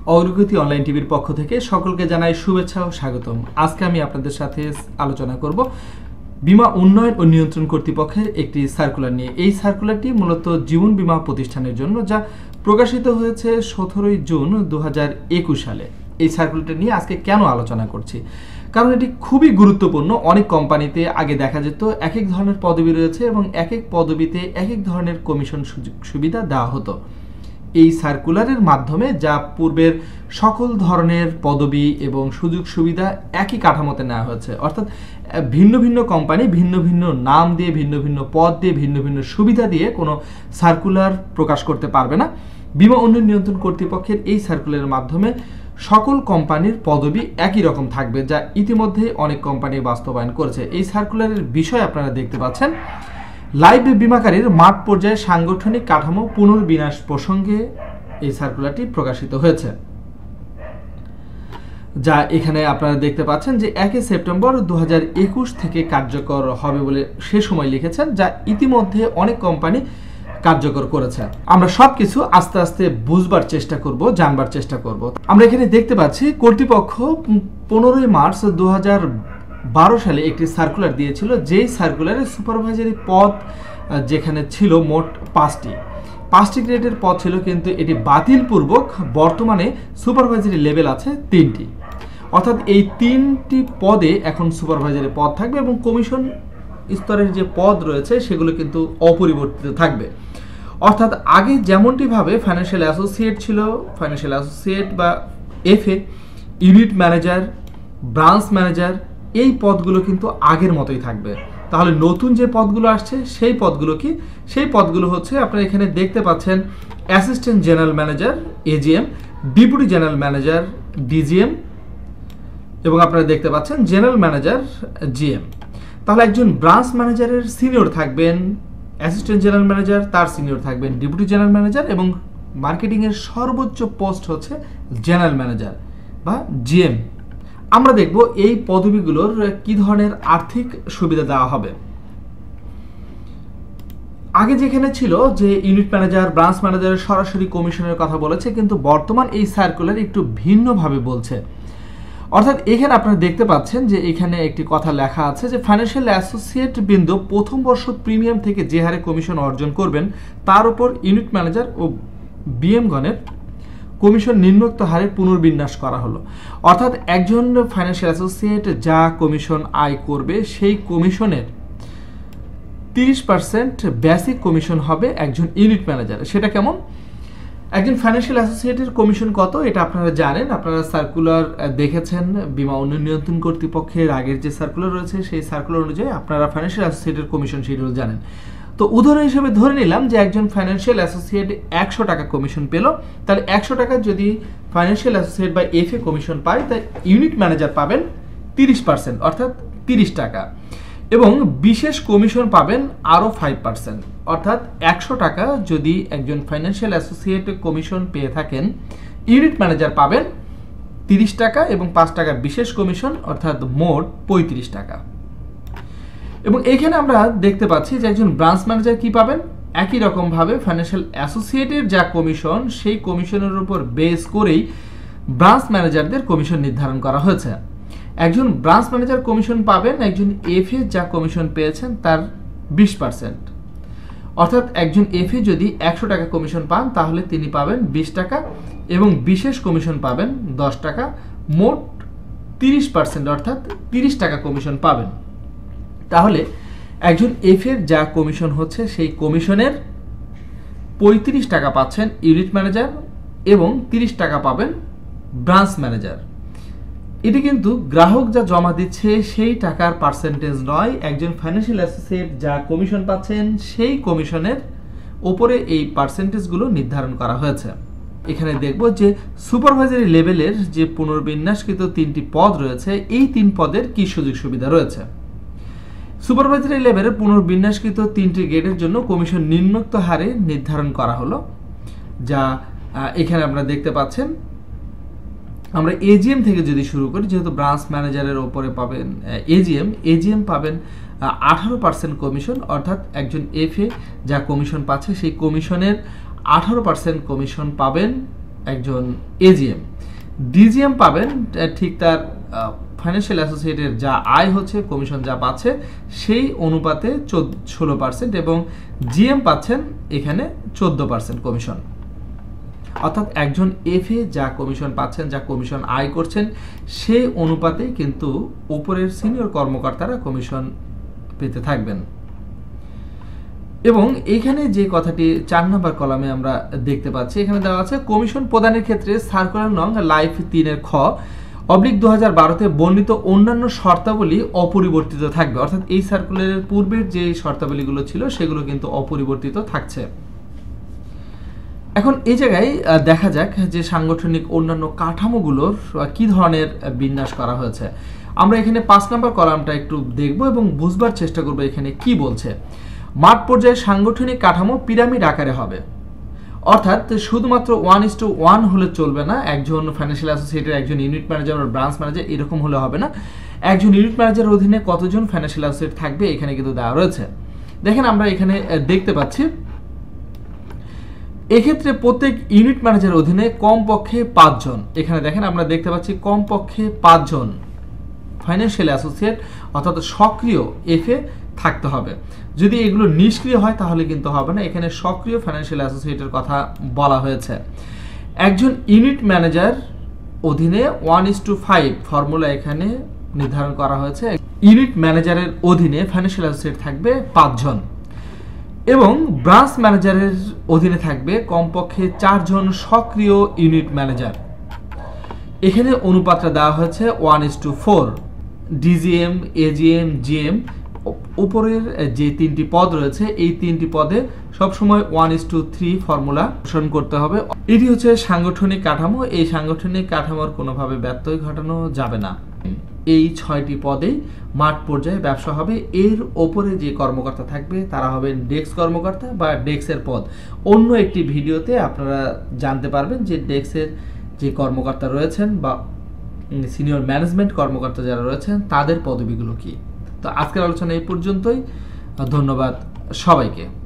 অগ্রগতি অনলাইন টিভির পক্ষ থেকে সকলকে জানাই শুভেচ্ছা ও স্বাগতম। আজকে আমি আপনাদের সাথে আলোচনা করব বীমা উন্নয়ন ও নিয়ন্ত্রণ কর্তৃপক্ষের একটি সার্কুলার নিয়ে। এই সার্কুলারটি মূলত জীবন বীমা প্রতিষ্ঠানের জন্য, যা প্রকাশিত হয়েছে 17 জুন 2021 সালে। এই সার্কুলারটি নিয়ে আজকে কেন আলোচনা করছি, কারণ এটি খুবই গুরুত্বপূর্ণ। অনেক কোম্পানিতে আগে দেখা যেত এক এক ধরনের পদবি রয়েছে এবং এক এক পদবিতে এক এক ধরনের কমিশন সুবিধা দেওয়া হতো। এই সার্কুলারের মাধ্যমে যা পূর্বের সকল ধরনের পদবি এবং সুযোগ সুবিধা একই কাঠামোতে নেওয়া হয়েছে, অর্থাৎ ভিন্ন ভিন্ন কোম্পানি ভিন্ন ভিন্ন নাম দিয়ে, ভিন্ন ভিন্ন পদ দিয়ে, ভিন্ন ভিন্ন সুবিধা দিয়ে কোনো সার্কুলার প্রকাশ করতে পারবে না। বীমা উন্নয়ন নিয়ন্ত্রণ কর্তৃপক্ষের এই সার্কুলারের মাধ্যমে সকল কোম্পানির পদবি একই রকম থাকবে, যা ইতিমধ্যে অনেক কোম্পানি বাস্তবায়ন করেছে। এই সার্কুলারের বিষয় আপনারা দেখতে পাচ্ছেন। লাইভ বীমাকারীর মাঠ পর্যায়ে সাংগঠনিক কাঠামো পুনর্বিন্যাস প্রসঙ্গে এই সার্কুলারটি প্রকাশিত হয়েছে, যা এখানে আপনারা দেখতে পাচ্ছেন যে 1 সেপ্টেম্বর 2021 থেকে কার্যকর হবে বলে সে সময় লিখেছেন, যা ইতিমধ্যে অনেক কোম্পানি কার্যকর করেছে। আমরা সবকিছু আস্তে আস্তে বুঝবার চেষ্টা করব, জানবার চেষ্টা করব। আমরা এখানে দেখতে পাচ্ছি কর্তৃপক্ষ 15 মার্চ 2012 সালে একটি সার্কুলার দিয়েছিল, যেই সার্কুলারে সুপারভাইজারি পদ যেখানে ছিল মোট 5টি গ্রেডের পদ ছিল, কিন্তু এটি বাতিলপূর্বক বর্তমানে সুপারভাইজারি লেভেল আছে 3টি। অর্থাৎ এই 3টি পদে এখন সুপারভাইজারি পদ থাকবে এবং কমিশন স্তরের যে পদ রয়েছে সেগুলো কিন্তু অপরিবর্তিত থাকবে। অর্থাৎ আগে যেমনটিভাবে ফাইন্যান্সিয়াল অ্যাসোসিয়েট ছিল, ফাইন্যান্সিয়াল অ্যাসোসিয়েট বা FA, unit manager, branch manager, এই পদগুলো কিন্তু আগের মতোই থাকবে। তাহলে নতুন যে পদগুলো আসছে সেই পদগুলো কি? সেই পদগুলো হচ্ছে আপনারা এখানে দেখতে পাচ্ছেন assistant general manager AGM, deputy general manager DGM, এবং আপনারা দেখতে পাচ্ছেন জেনারেল ম্যানেজার জিএম। তাহলে একজন ব্রাঞ্চ ম্যানেজারের সিনিয়র থাকবেন অ্যাসিস্ট্যান্ট জেনারেল ম্যানেজার, তার সিনিয়র থাকবেন ডেপুটি জেনারেল ম্যানেজার, এবং মার্কেটিংয়ের সর্বোচ্চ পোস্ট হচ্ছে জেনারেল ম্যানেজার বা জিএম। আমরা দেখব এই পদবিগুলোর কি ধরনের আর্থিক সুবিধা দেওয়া হবে। আগে যেখানে ছিল যে ইউনিট ম্যানেজার, ব্রাঞ্চ ম্যানেজারের সরাসরি কমিশনের কথা বলেছে, কিন্তু বর্তমান এই সার্কুলার একটু ভিন্নভাবে বলছে। অর্থাৎ এখানে আপনারা দেখতে পাচ্ছেন যে এখানে একটি কথা লেখা আছে যে ফাইন্যান্সিয়াল অ্যাসোসিয়েট বৃন্দ প্রথম বর্ষ প্রিমিয়াম থেকে যে হারে কমিশন অর্জন করবেন, তার উপর ইউনিট ম্যানেজার ও বিএমগণের কমিশন নিম্নোক্ত হারে পুনর্বিন্যাস করা হলো। অর্থাৎ একজন ফাইন্যান্সিয়াল অ্যাসোসিয়েট যা কমিশন আয় করবে, সেই কমিশনের 30% বেসিক কমিশন হবে একজন ইউনিট ম্যানেজার। সেটা কেমন? একজন ফাইন্যান্সিয়াল অ্যাসোসিয়েটের কমিশন কত এটা আপনারা জানেন, আপনারা সার্কুলার দেখেছেন। বীমা উন্নয়ন নিয়ন্ত্রণ কর্তৃপক্ষের আগের যে সার্কুলার রয়েছে সেই সার্কুলার অনুযায়ী আপনারা ফাইন্যান্সিয়াল অ্যাসোসিয়েটের কমিশন শিডিউল জানেন। তো উদাহরণ হিসেবে ধরে নিলাম যে একজন ফাইন্যান্সিয়াল অ্যাসোসিয়েট 100 টাকা কমিশন পেল, তাহলে 100 টাকা যদি ফাইন্যান্সিয়াল অ্যাসোসিয়েট বা এফএ কমিশন পায়, তাই ইউনিট ম্যানেজার পাবেন 30%, অর্থাৎ 30 টাকা, এবং বিশেষ কমিশন পাবেন আরও 5%। অর্থাৎ 100 টাকা যদি একজন ফাইন্যান্সিয়াল অ্যাসোসিয়েট কমিশন পেয়ে থাকেন, ইউনিট ম্যানেজার পাবেন 30 টাকা এবং 5 টাকা বিশেষ কমিশন, অর্থাৎ মোট 35 টাকা। এবং এইখানে আমরা দেখতে পাচ্ছি যে একজন ব্রাঞ্চ ম্যানেজার কি পাবেন? একই রকমভাবে ফাইন্যান্সিয়াল অ্যাসোসিয়েটের যা কমিশন, সেই কমিশনের উপর বেস করেই ব্রাঞ্চ ম্যানেজারদের কমিশন নির্ধারণ করা হয়েছে। একজন ব্রাঞ্চ ম্যানেজার কমিশন পাবেন একজন এফএ যা কমিশন পেয়েছেন তার 20%। অর্থাৎ একজন এফএ যদি 100 টাকা কমিশন পান, তাহলে তিনি পাবেন 20 টাকা এবং বিশেষ কমিশন পাবেন 10 টাকা, মোট 30%, অর্থাৎ 30 টাকা কমিশন পাবেন। তাহলে একজন এফএর যা কমিশন হচ্ছে, সেই কমিশনের 35 টাকা পাচ্ছেন ইউনিট ম্যানেজার এবং 30 টাকা পাবেন ব্রাঞ্চ ম্যানেজার। এটি কিন্তু গ্রাহক যা জমা দিচ্ছে সেই টাকার পার্সেন্টেজ নয়, একজন ফাইন্যান্সিয়াল অ্যাসোসিয়েট যা কমিশন পাচ্ছেন সেই কমিশনের ওপরে এই পার্সেন্টেজগুলো নির্ধারণ করা হয়েছে। এখানে দেখব যে সুপারভাইজারি লেভেলের যে পুনর্বিন্যাসকৃত 3টি পদ রয়েছে, এই 3 পদের কি সুযোগ সুবিধা রয়েছে। সুপারভাইজারি লেভেলের পুনর্বিন্যাসকৃত 3টি গ্রেডের জন্য কমিশন নিম্নোক্ত হারে নির্ধারণ করা হলো, যা এখানে আপনারা দেখতে পাচ্ছেন। আমরা এজিএম থেকে যদি শুরু করি, যেহেতু ব্রাঞ্চ ম্যানেজারের ওপরে পাবেন এজিএম পাবেন 18% কমিশন, অর্থাৎ একজন এফএ যা কমিশন পাচ্ছে সেই কমিশনের 18% কমিশন পাবেন একজন এজিএম। ডিজিএম পাবেন ঠিক তার ফাইন্যান্সিয়াল অ্যাসোসিয়েটের যা আয় হচ্ছে, কমিশন যা পাচ্ছে সেই অনুপাতে 16%, এবং জিএম পাচ্ছেন এখানে 14% কমিশন। অর্থাৎ একজন এফএ যা কমিশন পাচ্ছেন, যা কমিশন আয় করছেন, সেই অনুপাতে কিন্তু উপরের সিনিয়র কর্মকর্তারা কমিশন পেতে থাকবেন। এবং এখানে যে কথাটি 4 নম্বর কলামে আমরা দেখতে পাচ্ছি, এখানে দেওয়া আছে কমিশন প্রদানের ক্ষেত্রে সার্কুলার নং লাইফ 3 খ অবলিক 2012-তে বর্ণিত অন্যান্য শর্তাবলী অপরিবর্তিত থাকবে। অর্থাৎ এই সার্কুলারের পূর্বের যে শর্তাবলীগুলো ছিল সেগুলো কিন্তু অপরিবর্তিত থাকছে। এখন এই জায়গায় দেখা যাক যে সাংগঠনিক অন্যান্য কাঠামোগুলোর কি ধরনের বিন্যাস করা হয়েছে। আমরা এখানে 5 নম্বর কলামটা একটু দেখব এবং বুঝবার চেষ্টা করব এখানে কি বলছে। মাঠ পর্যায়ে সাংগঠনিক কাঠামো পিরামিড আকারে হবে, অর্থাৎ শুধুমাত্র 1:1 হলে চলবে না। একজন ফাইন্যান্সিয়াল অ্যাসোসিয়েটের একজন ইউনিট ম্যানেজার বা ব্রাঞ্চ ম্যানেজার এরকম হলে হবে না। একজন ইউনিট ম্যানেজারের অধীনে কতজন ফাইন্যান্সিয়াল অ্যাসোসিয়েট থাকবে এখানে কিন্তু দেওয়া রয়েছে। দেখেন আমরা এখানে দেখতে পাচ্ছি এক্ষেত্রে প্রত্যেক ইউনিট ম্যানেজারের অধীনে কমপক্ষে 5 জন, এখানে দেখেন আমরা দেখতে পাচ্ছি কমপক্ষে 5 জন ফাইন্যান্সিয়াল অ্যাসোসিয়েট অর্থাৎ সক্রিয় এফএ থাকতে হবে। যদি এগুলো নিষ্ক্রিয় হয় তাহলে কিন্তু হবে না। এখানে সক্রিয় ফাইন্যান্সিয়াল অ্যাসোসিয়েটের কথা বলা হয়েছে। একজন ইউনিট ম্যানেজার অধীনে 1:5 ফর্মুলা এখানে নির্ধারণ করা হয়েছে। ইউনিট ম্যানেজারের অধীনে ফাইন্যান্সিয়াল অ্যাসোসিয়েট থাকবে 5 জন, এবং ব্রাঞ্চ ম্যানেজারের অধীনে থাকবে কমপক্ষে 4 জন সক্রিয় ইউনিট ম্যানেজার। এখানে অনুপাতটা দেওয়া হয়েছে 1:4। ডিজিএম, এজিএম, জিএম উপরের যে 3টি পদ রয়েছে এই 3টি পদে সবসময় 1:3 ফর্মুলা অনুসরণ করতে হবে। এটি হচ্ছে সাংগঠনিক কাঠামো। এই সাংগঠনিক কাঠামোর কোনোভাবে ব্যত্যয় ঘটানো যাবে না। এই 6টি পদেই মাঠ পর্যায়ে ব্যবসা হবে। এর ওপরে যে কর্মকর্তা থাকবে তারা হবেন ডেস্ক কর্মকর্তা বা ডেস্কের পদ। অন্য একটি ভিডিওতে আপনারা জানতে পারবেন যে ডেস্কের যে কর্মকর্তা রয়েছেন বা সিনিয়র ম্যানেজমেন্ট কর্মকর্তা যারা রয়েছেন তাদের পদবিগুলো কি। তো আজকের আলোচনা এই পর্যন্তই। ধন্যবাদ সবাইকে।